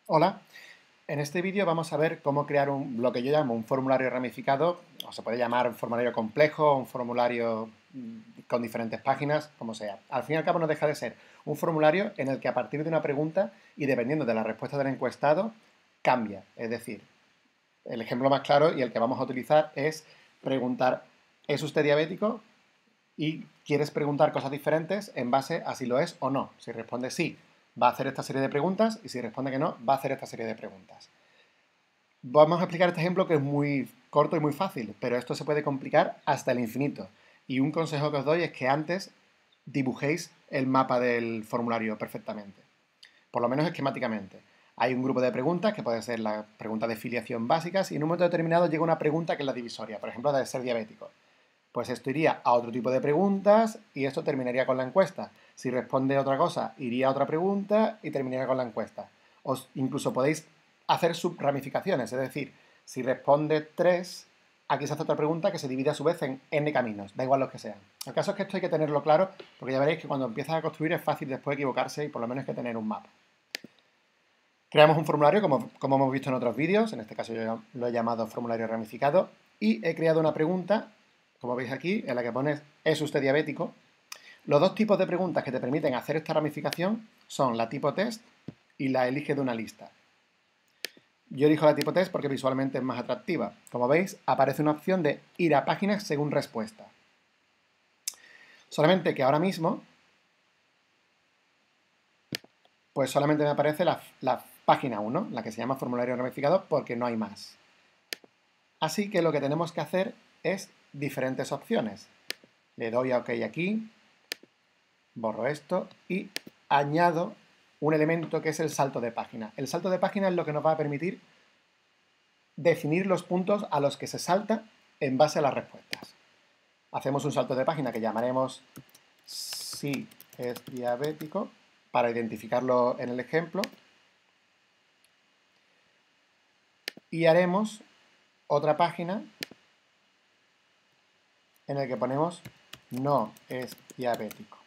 Hola, en este vídeo vamos a ver cómo crear lo que yo llamo un formulario ramificado, o se puede llamar un formulario complejo, un formulario con diferentes páginas, como sea. Al fin y al cabo no deja de ser un formulario en el que a partir de una pregunta y dependiendo de la respuesta del encuestado, cambia. Es decir, el ejemplo más claro y el que vamos a utilizar es preguntar, ¿es usted diabético? Y quieres preguntar cosas diferentes en base a si lo es o no. Si responde sí, va a hacer esta serie de preguntas y si responde que no, va a hacer esta serie de preguntas. Vamos a explicar este ejemplo que es muy corto y muy fácil, pero esto se puede complicar hasta el infinito. Y un consejo que os doy es que antes dibujéis el mapa del formulario perfectamente, por lo menos esquemáticamente. Hay un grupo de preguntas que puede ser las preguntas de filiación básicas y en un momento determinado llega una pregunta que es la divisoria, por ejemplo, la de ser diabético. Pues esto iría a otro tipo de preguntas y esto terminaría con la encuesta. Si responde otra cosa, iría a otra pregunta y terminaría con la encuesta. Incluso podéis hacer subramificaciones, es decir, si responde 3, aquí se hace otra pregunta que se divide a su vez en n caminos, da igual los que sean. El caso es que esto hay que tenerlo claro, porque ya veréis que cuando empiezas a construir es fácil después equivocarse y por lo menos hay que tener un mapa. Creamos un formulario, como hemos visto en otros vídeos, en este caso yo lo he llamado formulario ramificado, y he creado una pregunta, como veis aquí, en la que pones ¿es usted diabético? Los dos tipos de preguntas que te permiten hacer esta ramificación son la tipo test y la elige de una lista. Yo elijo la tipo test porque visualmente es más atractiva. Como veis, aparece una opción de ir a páginas según respuesta. Solamente que ahora mismo, pues solamente me aparece la página 1, la que se llama formulario ramificado, porque no hay más. Así que lo que tenemos que hacer es diferentes opciones. Le doy a OK aquí, borro esto y añado un elemento que es el salto de página. El salto de página es lo que nos va a permitir definir los puntos a los que se salta en base a las respuestas. Hacemos un salto de página que llamaremos si es diabético para identificarlo en el ejemplo y haremos otra página en la que ponemos no es diabético.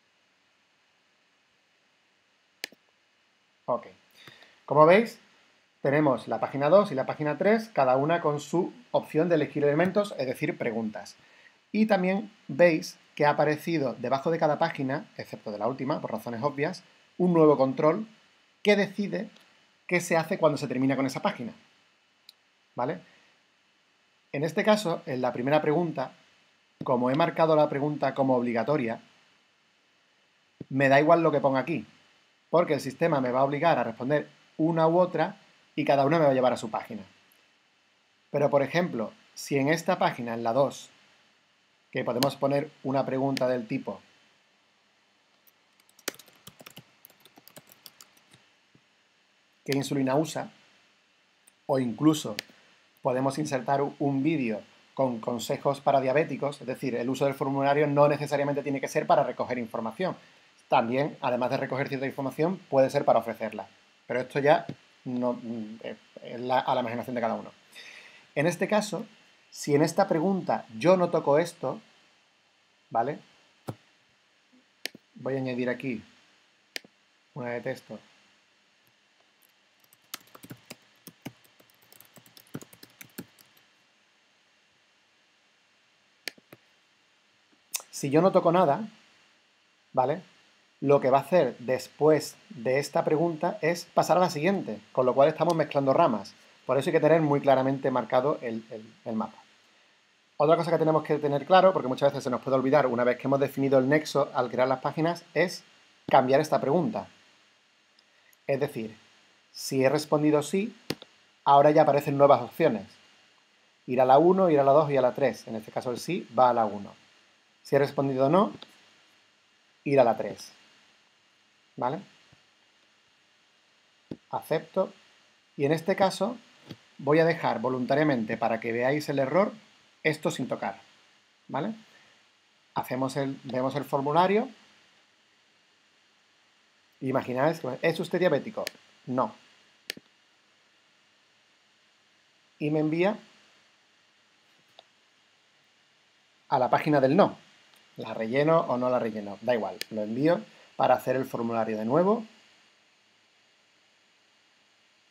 Ok. Como veis, tenemos la página 2 y la página 3, cada una con su opción de elegir elementos, es decir, preguntas. Y también veis que ha aparecido debajo de cada página, excepto de la última, por razones obvias, un nuevo control que decide qué se hace cuando se termina con esa página. ¿Vale? En este caso, en la primera pregunta, como he marcado la pregunta como obligatoria, me da igual lo que ponga aquí, porque el sistema me va a obligar a responder una u otra y cada una me va a llevar a su página. Pero, por ejemplo, si en esta página, en la 2, que podemos poner una pregunta del tipo ¿qué insulina usa? O incluso podemos insertar un vídeo con consejos para diabéticos, es decir, el uso del formulario no necesariamente tiene que ser para recoger información. También, además de recoger cierta información, puede ser para ofrecerla. Pero esto ya no, es a la imaginación de cada uno. En este caso, si en esta pregunta yo no toco esto, ¿vale? Voy a añadir aquí una de texto. Si yo no toco nada, ¿vale? Lo que va a hacer después de esta pregunta es pasar a la siguiente, con lo cual estamos mezclando ramas. Por eso hay que tener muy claramente marcado el mapa. Otra cosa que tenemos que tener claro, porque muchas veces se nos puede olvidar una vez que hemos definido el nexo al crear las páginas, es cambiar esta pregunta. Es decir, si he respondido sí, ahora ya aparecen nuevas opciones. Ir a la 1, ir a la 2 y a la 3. En este caso el sí va a la 1. Si he respondido no, ir a la 3. ¿Vale? Acepto. Y en este caso voy a dejar voluntariamente, para que veáis el error, esto sin tocar. ¿Vale? Vemos el formulario. Imagináis que ¿es usted diabético? No. Y me envía a la página del no. ¿La relleno o no la relleno? Da igual, lo envío para hacer el formulario de nuevo.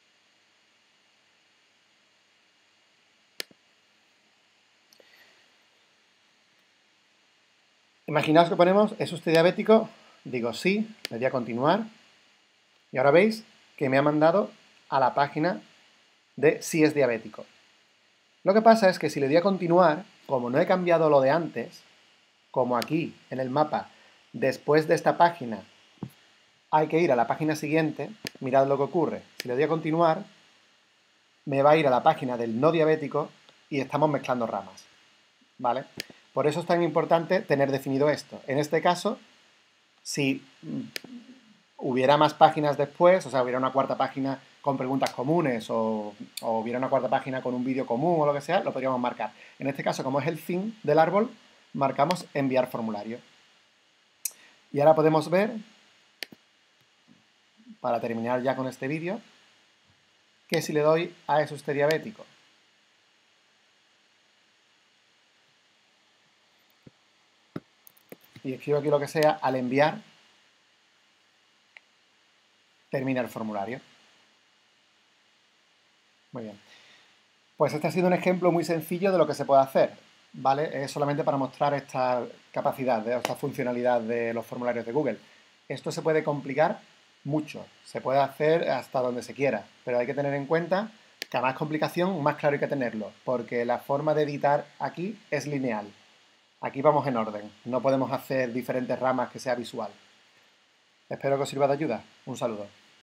Imaginaos que ponemos, ¿es usted diabético? Digo sí, le doy a continuar. Y ahora veis que me ha mandado a la página de si es diabético. Lo que pasa es que si le doy a continuar, como no he cambiado lo de antes, como aquí en el mapa, después de esta página hay que ir a la página siguiente, mirad lo que ocurre. Si le doy a continuar, me va a ir a la página del no diabético y estamos mezclando ramas, ¿vale? Por eso es tan importante tener definido esto. En este caso, si hubiera más páginas después, o sea, hubiera una cuarta página con preguntas comunes o hubiera una cuarta página con un vídeo común o lo que sea, lo podríamos marcar. En este caso, como es el fin del árbol, marcamos enviar formulario. Y ahora podemos ver, para terminar ya con este vídeo, que si le doy a ¿es usted diabético? Y escribo aquí lo que sea, al enviar, termina el formulario. Muy bien. Pues este ha sido un ejemplo muy sencillo de lo que se puede hacer, ¿vale? Es solamente para mostrar esta capacidad, esta funcionalidad de los formularios de Google. Esto se puede complicar mucho, se puede hacer hasta donde se quiera, pero hay que tener en cuenta que a más complicación, más claro hay que tenerlo, porque la forma de editar aquí es lineal. Aquí vamos en orden, no podemos hacer diferentes ramas que sea visual. Espero que os sirva de ayuda. Un saludo.